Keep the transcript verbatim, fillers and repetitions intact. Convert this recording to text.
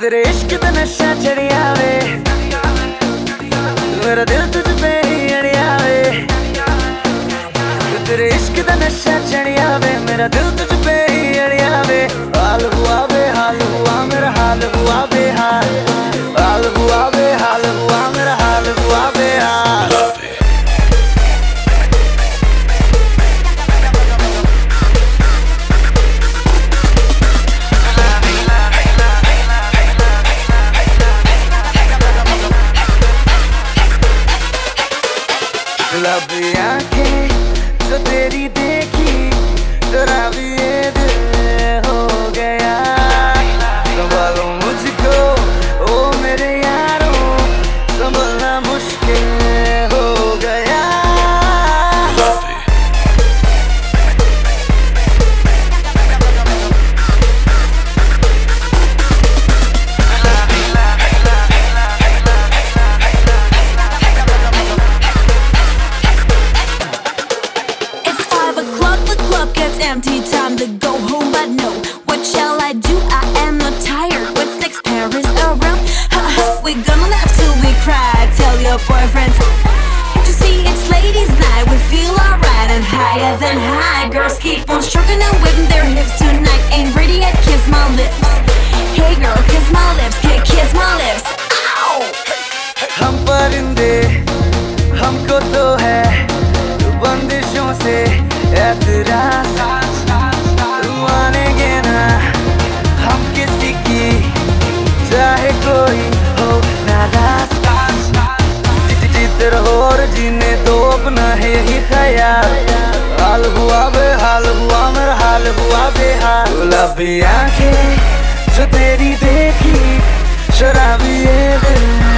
तेरे इश्क दा नशा चढ़िया वे, मेरा दिल तुझ पे ही अड़िया वे। तेरे इश्क दा नशा चढ़िया वे, मेरा दिल तुझ पे ही अड़िया वे। हाल हुआ बेहाल हुआ मेरा हाल हुआ बेहाल, हाल हुआ बेहाल हुआ मेरा हाल हुआ बेहाल। गुलाबी आंखें जो तेरी देखी, जरा भी ये दिल हो गया। संभालो मुझको ओ मेरे यारों, संभलना मुश्किल हो गया। Empty, time to go home, but no, what shall I do? I am not tired. What's next? Paris around? Ha ha, we're gonna laugh till we cry. Tell your boyfriends to see it's ladies' night. We feel alright and higher than high. Girls keep on stroking and whipping their hips tonight. Ain't ready yet, kiss my lips. Hey girl, kiss my lips, kiss, kiss my lips. Ow! हम परिंदे, हमको तो है बंदिशों से एतराज, मानेंगे ना हम किसी की, चाहे कोई हो नाराज। जीते रहो और जीने दो अपना है यही ख्याल। हाल हुआ बेहाल हुआ मेरा हाल हुआ बेहाल। गुलाबी आंखें जो तेरी देखी, शराबी ये दिल